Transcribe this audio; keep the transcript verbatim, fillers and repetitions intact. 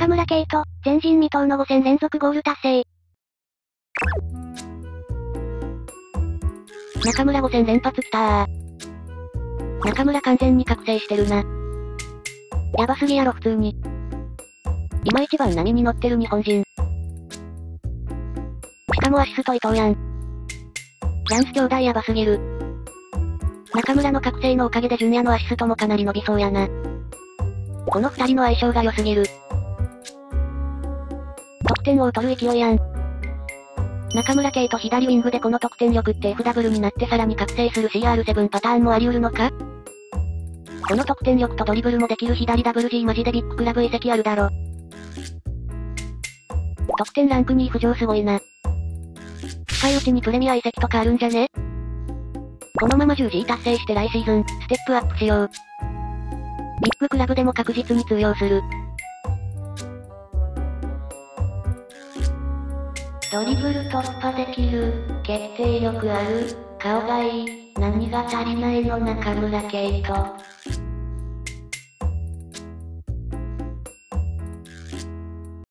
中村敬斗、前人未到のご戦連続ゴール達成。 中村ご戦連発きたー。中村完全に覚醒してるな。やばすぎやろ普通に。今一番波に乗ってる日本人。しかもアシスト伊藤やん。ランス兄弟やばすぎる。中村の覚醒のおかげでジュニアのアシストもかなり伸びそうやな。この二人の相性が良すぎる。得点王を取る勢いやん。中村敬斗左ウィングでこの得点力って エフダブリュー になってさらに覚醒する シーアールセブン パターンもあり得るのか？この得点力とドリブルもできる左 ダブルジー マジでビッグクラブ移籍あるだろ。得点ランクに浮上すごいな。近いうちにプレミア移籍とかあるんじゃね？このまま じゅうジー 達成して来シーズン、ステップアップしよう。ビッグクラブでも確実に通用する。ドリブル突破できる、決定力ある、顔がいい、何が足りないの中村敬斗。